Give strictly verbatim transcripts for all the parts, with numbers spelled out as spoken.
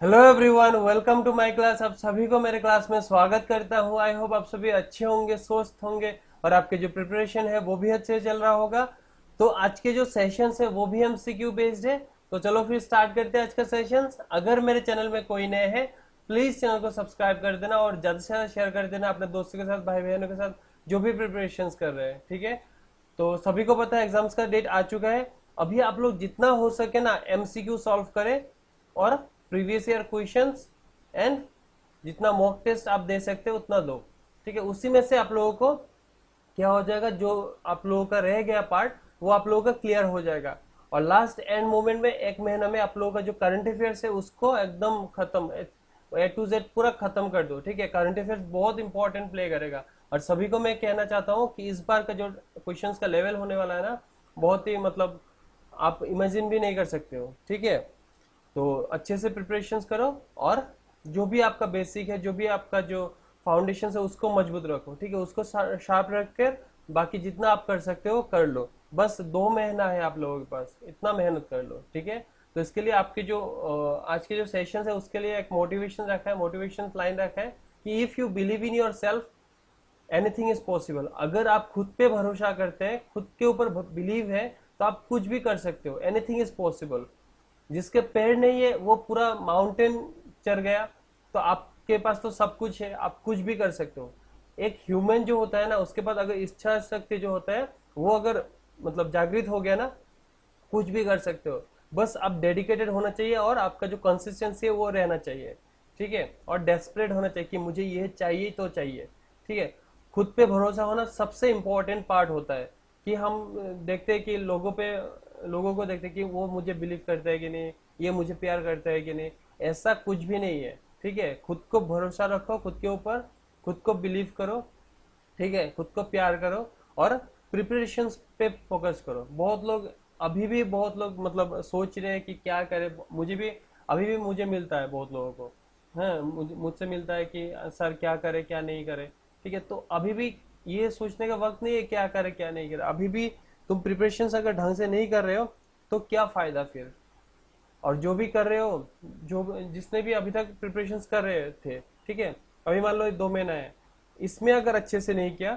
Hello everyone, welcome to my class. आप सभी को मेरे क्लास में स्वागत करता हूं। आई होप आप सभी अच्छे होंगे, स्वस्थ होंगे और आपके जो प्रिपरेशन है वो भी अच्छे से चल रहा होगा। तो आज के जो सेशंस है वो भी एमसीक्यू बेस्ड है। तो चलो फिर स्टार्ट करते हैं आज का सेशंस। अगर मेरे चैनल में कोई नए हैं, प्लीज चैनल को सब्सक्राइब कर देना और ज्यादा से ज्यादा शेयर कर देना अपने दोस्तों के साथ, भाई बहनों के साथ जो भी प्रिपरेशन कर रहे हैं। ठीक है, तो सभी को पता है एग्जाम्स का डेट आ चुका है। अभी आप लोग जितना हो सके ना एमसीक्यू सॉल्व करें और प्रीवियस ईयर क्वेश्चंस एंड जितना मॉक टेस्ट आप दे सकते हो उतना दो। ठीक है, उसी में से आप लोगों को क्या हो जाएगा, जो आप लोगों का रह गया पार्ट वो आप लोगों का क्लियर हो जाएगा। और लास्ट एंड मोमेंट में एक महीना में आप लोगों का जो करंट अफेयर्स है उसको एकदम खत्म, ए टू जेड पूरा खत्म कर दो। ठीक है, करंट अफेयर्स बहुत इंपॉर्टेंट प्ले करेगा। और सभी को मैं कहना चाहता हूँ कि इस बार का जो क्वेश्चंस का लेवल होने वाला है ना, बहुत ही मतलब आप इमेजिन भी नहीं कर सकते हो। ठीक है, तो अच्छे से प्रिपरेशंस करो और जो भी आपका बेसिक है, जो भी आपका जो फाउंडेशन है उसको मजबूत रखो। ठीक है, उसको शार्प रख कर बाकी जितना आप कर सकते हो कर लो। बस दो महीना है आप लोगों के पास, इतना मेहनत कर लो। ठीक है, तो इसके लिए आपके जो अ, आज के जो सेशन है उसके लिए एक मोटिवेशन रखा है, मोटिवेशन लाइन रखा है कि if you believe in yourself anything is possible. अगर आप खुद पे भरोसा करते हैं, खुद के ऊपर बिलीव है, तो आप कुछ भी कर सकते हो। Anything is possible. जिसके पैर नहीं है वो पूरा माउंटेन चढ़ गया, तो आपके पास तो सब कुछ है, आप कुछ भी कर सकते हो। एक ह्यूमन जो होता है ना, उसके पास अगर इच्छा शक्ति जो होता है वो अगर मतलब जागृत हो गया ना, कुछ भी कर सकते हो। बस आप डेडिकेटेड होना चाहिए और आपका जो कंसिस्टेंसी है वो रहना चाहिए। ठीक है, और डेस्परेट होना चाहिए कि मुझे ये चाहिए तो चाहिए। ठीक है, खुद पे भरोसा होना सबसे इंपॉर्टेंट पार्ट होता है। कि हम देखते हैं कि लोगों पे लोगों को देखते हैं कि वो मुझे बिलीव करता है कि नहीं, ये मुझे प्यार करता है कि नहीं। ऐसा कुछ भी नहीं है। ठीक है, खुद को भरोसा रखो, खुद के ऊपर खुद को बिलीव करो। ठीक है, खुद को प्यार करो और प्रिपरेशन पे फोकस करो। बहुत लोग अभी भी बहुत लोग मतलब सोच रहे हैं कि क्या करें। मुझे भी अभी भी मुझे मिलता है बहुत लोगों को, हाँ मुझ- मुझसे मिलता है कि सर क्या करे क्या नहीं करे। ठीक है, तो अभी भी ये सोचने का वक्त नहीं है क्या करे क्या नहीं करे। अभी भी तुम प्रिपरेशन अगर ढंग से नहीं कर रहे हो तो क्या फायदा फिर। और जो भी कर रहे हो, जो जिसने भी अभी तक प्रिपरेशन कर रहे थे, ठीक है, अभी मान लो ये दो महीना है, इसमें अगर अच्छे से नहीं किया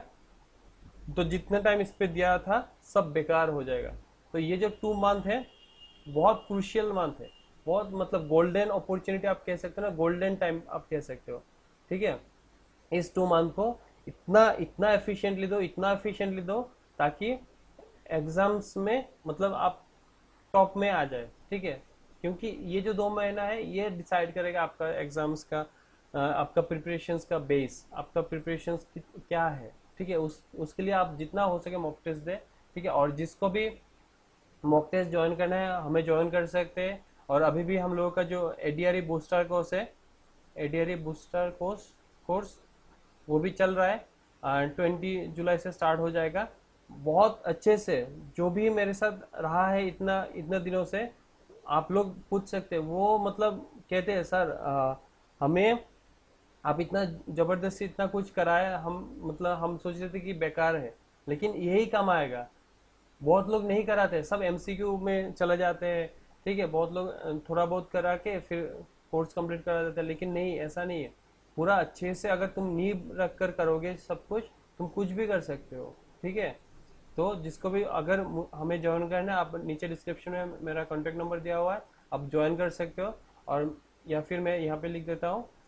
तो जितना टाइम इस पे दिया था सब बेकार हो जाएगा। तो ये जो टू मंथ है बहुत क्रूशियल मंथ है, बहुत मतलब गोल्डन अपॉर्चुनिटी आप कह सकते हो ना, गोल्डन टाइम आप कह सकते हो। ठीक है, इस टू मंथ को इतना इतना एफिशिएंटली दो, इतना एफिशिएंटली दो ताकि एग्जाम्स में मतलब आप टॉप में आ जाए। ठीक है, क्योंकि ये जो दो महीना है ये डिसाइड करेगा आपका एग्जाम्स का, अ, आपका प्रिपरेशंस का बेस, आपका प्रिपरेशंस क्या है। ठीक है, उस उसके लिए आप जितना हो सके मॉक टेस्ट दे। ठीक है, और जिसको भी मॉक टेस्ट ज्वाइन करना है हमें ज्वाइन कर सकते हैं। और अभी भी हम लोगों का जो एडीआरई बूस्टर कोर्स है, एडीआरई बूस्टर कोर्स कोर्स वो भी चल रहा है। ट्वेंटी जुलाई से स्टार्ट हो जाएगा। बहुत अच्छे से जो भी मेरे साथ रहा है इतना इतने दिनों से, आप लोग पूछ सकते हैं। वो मतलब कहते हैं सर अ, हमें आप इतना जबरदस्ती इतना कुछ कराया, हम मतलब हम सोच रहे थे कि बेकार है, लेकिन यही काम आएगा। बहुत लोग नहीं कराते, सब एमसीक्यू में चले जाते हैं। ठीक है, बहुत लोग अ, थोड़ा बहुत करा के फिर कोर्स कंप्लीट करा देते हैं, लेकिन नहीं, ऐसा नहीं है। पूरा अच्छे से अगर तुम नींव रख कर करोगे सब कुछ, तुम कुछ भी कर सकते हो। ठीक है, तो जिसको भी अगर मु- हमें ज्वाइन करना है, आप नीचे डिस्क्रिप्शन में मेरा कॉन्टेक्ट नंबर दिया हुआ है, आप ज्वाइन कर सकते हो। और या फिर मैं यहाँ पे लिख देता हूँ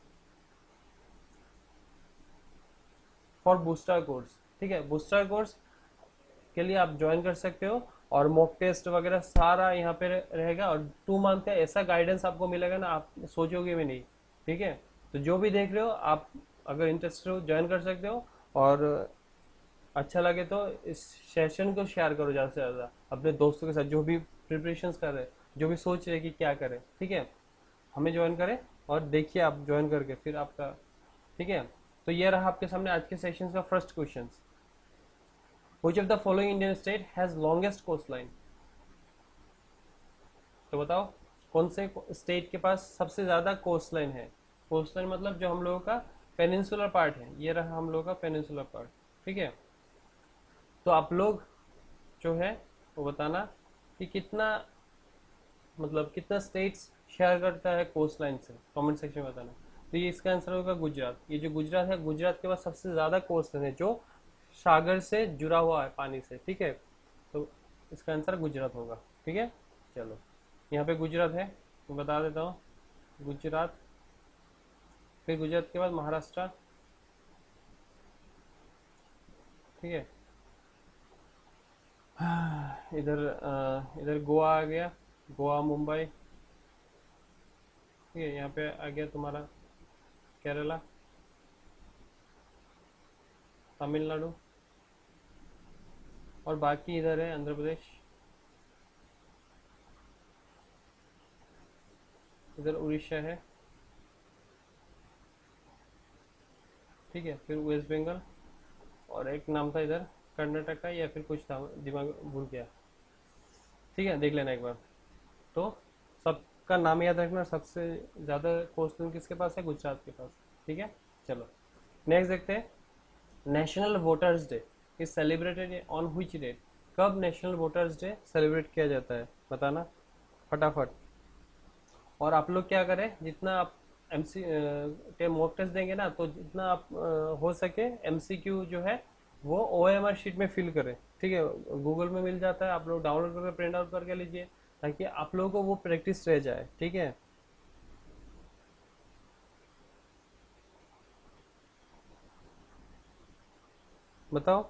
फॉर बूस्टर कोर्स। ठीक है, बूस्टर कोर्स के लिए आप ज्वाइन कर सकते हो। और मॉक टेस्ट वगैरह सारा यहाँ पे रहेगा और टू मंथ का ऐसा गाइडेंस आपको मिलेगा ना, आप सोचोगे भी नहीं। ठीक है, तो जो भी देख रहे हो आप, अगर इंटरेस्टेड हो ज्वाइन कर सकते हो। और अच्छा लगे तो इस सेशन को शेयर करो ज़्यादा से ज़्यादा अपने दोस्तों के साथ जो भी प्रिपरेशन कर रहे हैं, जो भी सोच रहे कि क्या करें। ठीक है, हमें ज्वाइन करें और देखिए आप ज्वाइन करके फिर आपका। ठीक है, तो ये रहा आपके सामने आज के सेशन का first question. Which of the following Indian state has longest coastline? तो बताओ कौन से स्टेट के पास सबसे ज्यादा कोस्ट लाइन है। कोस्ट लाइन मतलब जो हम लोगों का पेनिनसुलर पार्ट है, ये रहा हम लोगों का पेनिनसुलर पार्ट। ठीक है, तो आप लोग जो है वो बताना कि कितना मतलब कितना स्टेट्स शेयर करता है कोस्ट लाइन से? कमेंट सेक्शन में बताना। तो ये इसका आंसर होगा गुजरात। ये जो गुजरात है, गुजरात के पास सबसे ज्यादा कोस्ट लाइन है जो सागर से जुड़ा हुआ है, पानी से, ठीक है। तो इसका आंसर गुजरात होगा, ठीक है। चलो, यहाँ पे गुजरात है, मैं बता देता हूँ। गुजरात, फिर गुजरात के बाद महाराष्ट्र, ठीक है। इधर अ, इधर गोवा आ गया, गोवा, मुंबई, ठीक है। यहाँ पे आ गया तुम्हारा केरला, तमिलनाडु, और बाकी इधर है आंध्र प्रदेश, इधर उड़ीसा है, ठीक है। फिर वेस्ट बंगाल, और एक नाम था इधर कर्नाटक का, या फिर कुछ था, दिमाग भूल गया, ठीक है। देख लेना एक बार। तो सबका नाम याद रखना। सबसे ज़्यादा क्वेश्चन किसके पास है? गुजरात के पास, ठीक है। चलो नेक्स्ट देखते हैं। National voters day is celebrated on which date? कब नेशनल वोटर्स डे सेलिब्रेट किया जाता है, बताना फटाफट। और आप लोग क्या करें, जितना आप एमसी के मॉक टेस्ट देंगे ना, तो जितना आप अ, हो सके एमसीक्यू जो है वो ओएमआर शीट में फिल करें, ठीक है। गूगल में मिल जाता है, आप लोग डाउनलोड करके प्रिंट आउट करके लीजिए, ताकि आप लोगों को वो प्रैक्टिस रह जाए, ठीक है। बताओ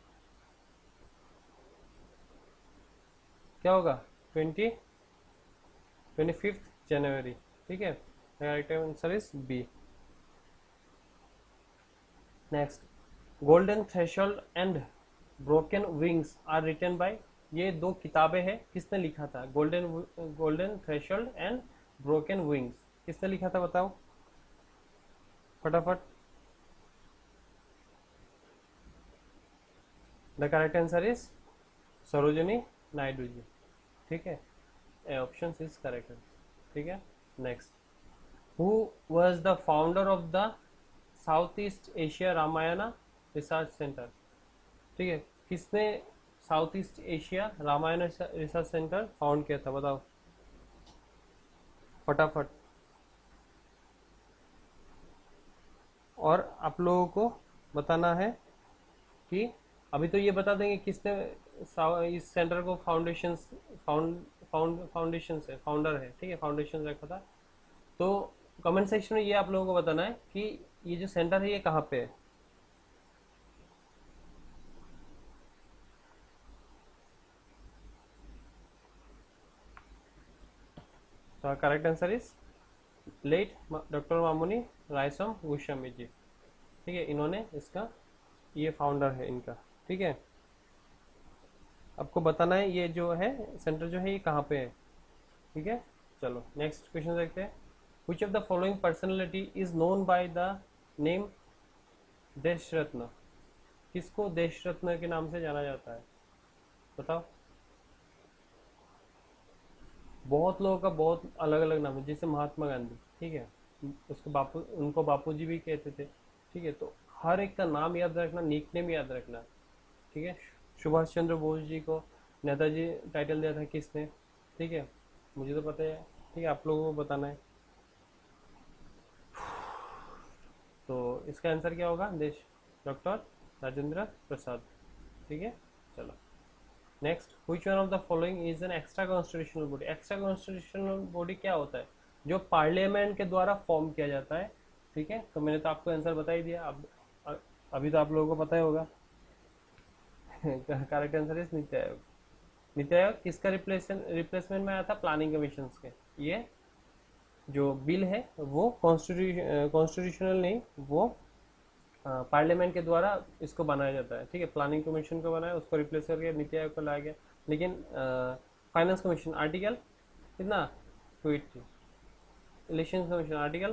क्या होगा? ट्वेंटी ट्वेंटी फिफ्थ जनवरी, ठीक है। Right answer is B. Next, golden threshold and broken wings are written by? ये दो किताबें हैं, किसने लिखा था? Golden golden threshold and broken wings किसने लिखा था, बताओ फटाफट। The correct answer is Sarojini Naidu ji, ठीक है। ऑप्शन इज करेक्ट, ठीक है। Next, who was the founder of the south east Asia Ramayana research centre? ठीक है, किसने south east Asia Ramayan research centre found किया था, बताओ फटाफट। और आप लोगों को बताना है कि अभी तो ये बता देंगे किसने इस सेंटर को फाउंडेशन फाउंड फाउंड फाउंडेशन से फाउंडर है, ठीक है, फाउंडेशन रखा था। तो कमेंट सेक्शन में ये आप लोगों को बताना है कि ये जो सेंटर है ये कहाँ पे है। तो correct answer is late doctor Mamoni Raisom Goswami ji, ठीक है। इन्होंने इसका ये फाउंडर है इनका, ठीक है। आपको बताना है ये जो है सेंटर जो है ये कहाँ पे है, ठीक है। चलो नेक्स्ट क्वेश्चन देखते हैं। Which of the following personality is known by the name देश रत्न? किसको देश रत्न के नाम से जाना जाता है, बताओ। बहुत लोगों का बहुत अलग अलग नाम है, जैसे महात्मा गांधी, ठीक है, उसको बापू उनको बापूजी भी कहते थे, ठीक है। तो हर एक का नाम याद रखना, निक नेम याद रखना, ठीक है। सुभाष चंद्र बोस जी को नेताजी टाइटल दिया था किसने, ठीक है, मुझे तो पता है, ठीक है, आप लोगों को बताना है। तो इसका आंसर क्या होगा? देश डॉक्टर राजेंद्र प्रसाद, ठीक है। चलो next, which one of the following is an extra constitutional body? Extra constitutional body क्या होता है? जो पार्लियामेंट के द्वारा फॉर्म किया जाता है, ठीक है। तो मैंने तो आपको आंसर बता ही दिया, अब अभी तो आप लोगों को पता ही होगा। Correct answer is NITI Aayog. NITI Aayog किसका रिप्लेसमेंट रिप्लेसमेंट में आया था? प्लानिंग कमीशन के। ये जो बिल है वो कॉन्स्टिट्यूशनल नहीं, वो पार्लियामेंट के द्वारा इसको बनाया जाता है, ठीक है। प्लानिंग कमीशन को बनाया, उसको रिप्लेस करके नीति आयोग को लाया गया। लेकिन फाइनेंस कमीशन आर्टिकल कितना? Two eighty. Election commission article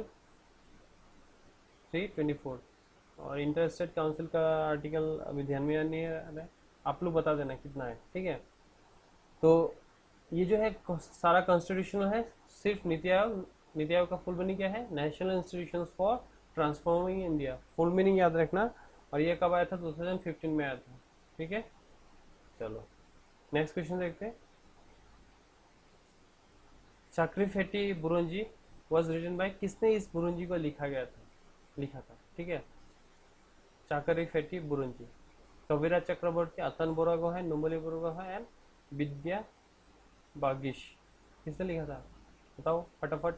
three twenty four. और इंटर स्टेट काउंसिल का आर्टिकल अभी ध्यान में नहीं है, आप लोग बता देना कितना है, ठीक है। तो ये जो है सारा कॉन्स्टिट्यूशनल है, सिर्फ नीति आयोग। नीति आयोग का फुल मीनिंग क्या है? National institutions for transforming India, full meaning याद रखना। और ये कब आया था? टू थाउजेंड फिफ्टीन में आया था, ठीक है। चलो नेक्स्ट क्वेश्चन देखते हैं। Chakrapheti Buranji was written by, किसने इस बुरुंजी को लिखा गया था, लिखा था, ठीक है, चक्रफेटी बुरुंजी। कविराज चक्रवर्ती, अतन बोरागोहाई, नुमली बोरागोहाई एंड विद्या बागिश, किसने लिखा था, बताओ फटाफट।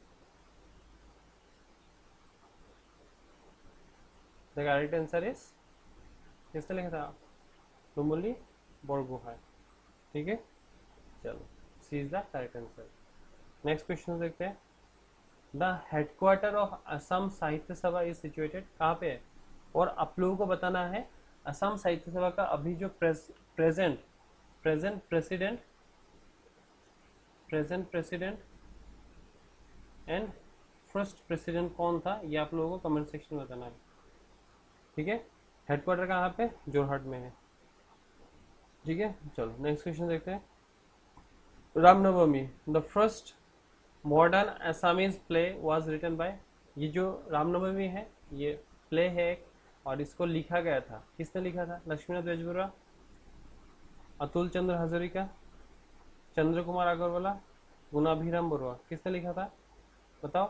द करेक्ट आंसर इज, किसने लिखा था, नुमली बोरागोहाई, ठीक है। चलो, C is the correct answer. Next question देखते हैं। द हेडक्वार्टर ऑफ असम साहित्य सभा इज सिचुएटेड, कहाँ पे है, और आप लोगों को बताना है असम साहित्य सभा का अभी जो press, present present president present president and first president कौन था, ये आप लोगों को कमेंट सेक्शन में बताना है, ठीक है। हेडक्वार्टर कहाँ पे, जोरहाट में है, ठीक है। चलो नेक्स्ट क्वेश्चन देखते हैं। Ramnavami, the first modern Assamese play was written by, ये जो रामनवमी है ये प्ले है एक, और इसको लिखा गया था, किसने लिखा था, लक्ष्मीनाथ बेजबरुआ, अतुल चंद्र हजारिका, चंद्र कुमार अग्रवाला, गुणाभिराम बरुआ, किसने लिखा था, बताओ।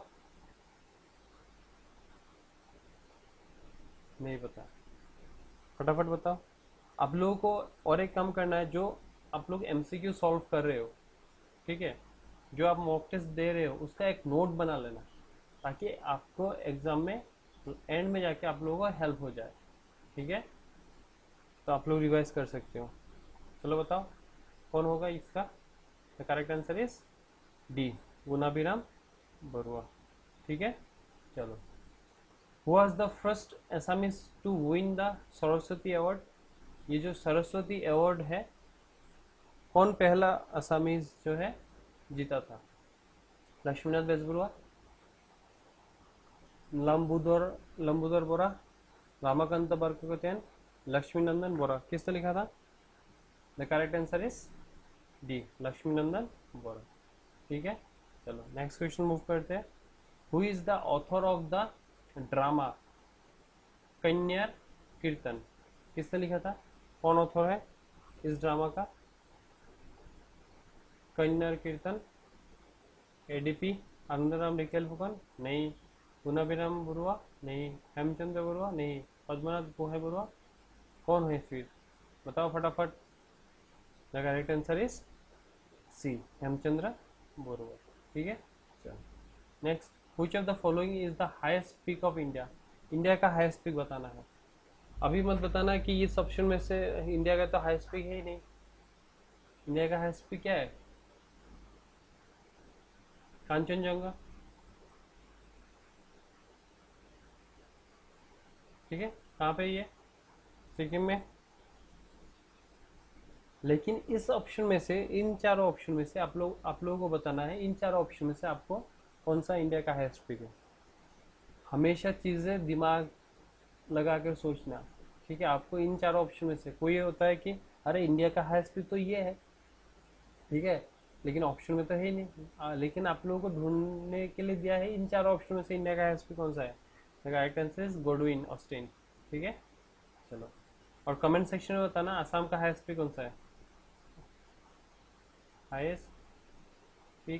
नहीं पता, फटाफट बताओ। आप लोगों को और एक काम करना है, जो आप लोग एमसीक्यू सॉल्व कर रहे हो, ठीक है, जो आप मॉक टेस्ट दे रहे हो उसका एक नोट बना लेना, ताकि आपको एग्जाम में एंड में जाके आप लोगों को हेल्प हो जाए, ठीक है। तो आप लोग रिवाइज कर सकते हो। चलो बताओ कौन होगा इसका, the correct answer is D, Gunabhiram Barua, ठीक है। चलो, who was the first Assamese to win the Saraswati award, ये जो सरस्वती अवार्ड है कौन पहला असमीज जो है जीता था, लक्ष्मीनाथ बेजबरुआ, लंबुदर लंबुदर बोरा, रामाकांत बरकतेन, लक्ष्मीनंदन बोरा, किसने लिखा था, the correct answer is D, Lakshminandan Bora, ठीक है। चलो नेक्स्ट क्वेश्चन मूव करते हैं। Who is the author of the drama Kanyar Kirtan, किसने लिखा था, कौन ऑथर है इस ड्रामा का, कन्यार कीर्तन, एडीपी आनंदराम रिकेल फुकन, नहीं, गुणाभिराम बरुआ, नहीं, हेमचंद्र बरुआ, नहीं, पद्मनाथ गोहाई बरुआ, कौन है फिर, बताओ फटाफट। The correct answer is C, Hemchandra Barua, ठीक है। चलो next, which of the following is the highest peak of India, India का हाईएस्ट पीक बताना है, अभी मत बताना कि इस ऑप्शन में से इंडिया का तो हाईएस्ट पीक है ही नहीं। इंडिया का हाईएस्ट पीक क्या है, कांचनजंगा, ठीक है, कहाँ पे ये, सिक्किम में। लेकिन इस ऑप्शन में से, इन चारों ऑप्शन में से आप लोग आप लोगों को बताना है, इन चारों ऑप्शन में से आपको कौन सा इंडिया का हाईएस्ट पीक है। हमेशा चीज़ें दिमाग लगा कर सोचना, ठीक है। आपको इन चारों ऑप्शन में से कोई होता है कि अरे इंडिया का हाईएस्ट पीक तो ये है, ठीक है, लेकिन ऑप्शन में तो है ही नहीं। आ, लेकिन आप लोगों को ढूंढने के लिए दिया है इन चारों ऑप्शन में से इंडिया का हाईएस्ट पीक कौन सा है, right answer is Godwin Austen, ठीक है। चलो, और कमेंट सेक्शन में बताना आसाम का हाईएस्ट पीक कौन सा है, हाईएस्ट पीक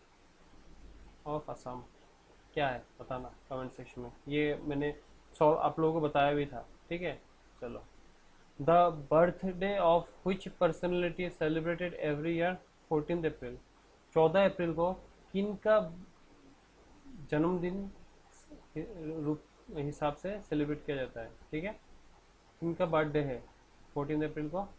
ऑफ असम क्या है बताना कमेंट सेक्शन में, ये मैंने सॉल्व आप लोगों को बताया भी था, ठीक है। चलो, the birthday of which personality celebrated every year fourteen April, चौदह अप्रैल को किन का जन्मदिन रूप हिसाब से सेलिब्रेट किया जाता है, ठीक है, किन का बर्थडे है फोर्टीन अप्रैल को,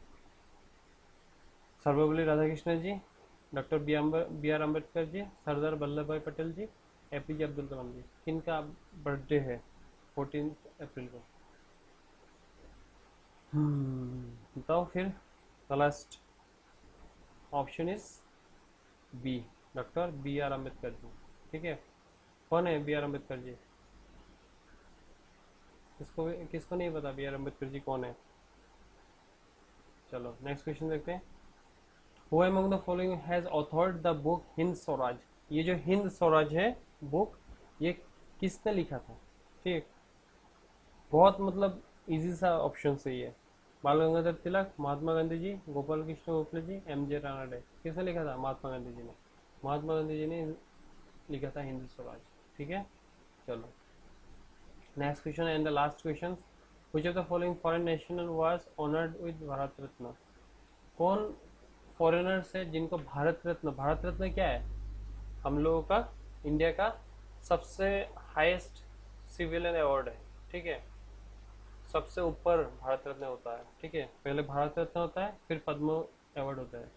Sarvepalli Radhakrishnan ji, doctor B R Ambedkar ji, Sardar Vallabh Bhai Patel ji, APJ Abdul Kalam ji, किनका बर्थडे है फोर्टीन अप्रैल को, hmm, बताओ फिर। The last option is B, doctor B R Ambedkar ji, ठीक है। कौन है बी आर अम्बेडकर जी, किसको किसको नहीं पता बी आर अम्बेडकर जी कौन है। चलो नेक्स्ट क्वेश्चन देखते हैं। Who among the following has authored the book Hind Swaraj, ये जो हिंद स्वराज है बुक, ये किसने लिखा था, ठीक, बहुत मतलब इजी सा ऑप्शन से ये, बाल गंगाधर तिलक, महात्मा गांधी जी, गोपाल कृष्ण गोखले जी, एम जे रानडे, किसने लिखा था, महात्मा गांधी जी ने, महात्मा गांधी जी ने लिखा था हिंद स्वराज। ठीक है, चलो next question and the last question, which of the following foreign national was honoured with Bharat Ratna? कौन फॉरेनर्स है जिनको भारत रत्न, भारत रत्न क्या है? हम लोगों का, इंडिया का सबसे हाईएस्ट सिविलियन अवार्ड है। ठीक है, सबसे ऊपर भारत रत्न होता है। ठीक है, पहले भारत रत्न होता है, फिर पद्म अवार्ड होता है।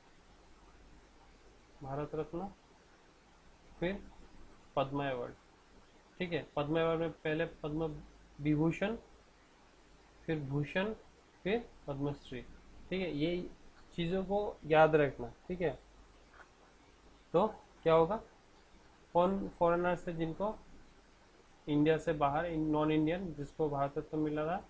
भारत रत्न, फिर पद्म अवार्ड। ठीक है, पद्म अवार्ड में पहले पद्म विभूषण, फिर भूषण, फिर पद्मश्री। ठीक है, ये चीज़ों को याद रखना। ठीक है, तो क्या होगा, कौन फॉरेनर्स है जिनको इंडिया से बाहर, नॉन इंडियन, जिसको भारत रत्न मिला था?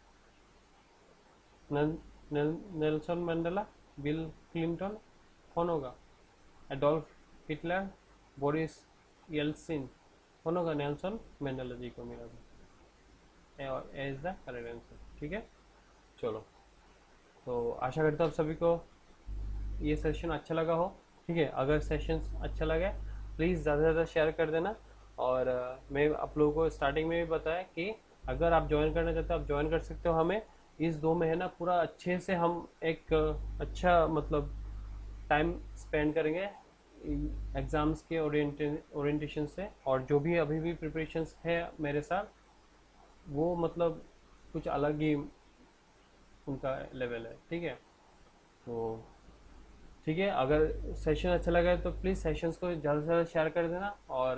नेल्सन मंडेला, बिल क्लिंटन, कौन होगा? एडोल्फ हिटलर, बोरिस येल्सिन, कौन होगा? नेल्सन मंडेला जी को मिला था। और A is the correct answer. ठीक है, चलो, तो आशा करता हूँ आप सभी को ये सेशन अच्छा लगा हो। ठीक है, अगर सेशन अच्छा लगे प्लीज़ ज़्यादा से ज़्यादा शेयर कर देना। और uh, मैं आप लोगों को स्टार्टिंग में भी बताया कि अगर आप ज्वाइन करना चाहते हो आप ज्वाइन कर सकते हो हमें। इस दो महीना पूरा अच्छे से हम एक uh, अच्छा मतलब टाइम स्पेंड करेंगे एग्ज़ाम्स के ओरिएंटेशन से, और जो भी अभी भी प्रिपरेशंस है मेरे साथ, वो मतलब कुछ अलग ही उनका लेवल है। ठीक है, तो ठीक है, अगर सेशन अच्छा लगा तो प्लीज़ सेशंस को ज़्यादा से ज़्यादा शेयर कर देना। और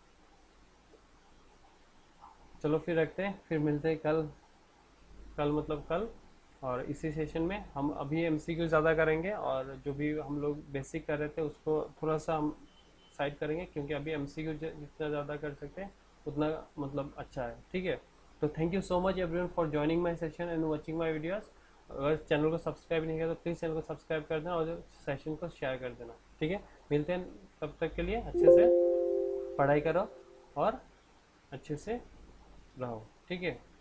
चलो फिर रखते हैं, फिर मिलते हैं कल, कल मतलब कल। और इसी सेशन में हम अभी एमसीक्यू ज़्यादा करेंगे, और जो भी हम लोग बेसिक कर रहे थे उसको थोड़ा सा हम साइड करेंगे, क्योंकि अभी एमसीक्यू जितना ज़्यादा कर सकते हैं उतना मतलब अच्छा है। ठीक है, तो thank you so much everyone for joining my session and watching my videos. अगर चैनल को सब्सक्राइब नहीं किया तो प्लीज़ चैनल को सब्सक्राइब कर देना और सेशन को शेयर कर देना। ठीक है, मिलते हैं, तब तक के लिए अच्छे से पढ़ाई करो और अच्छे से रहो। ठीक है।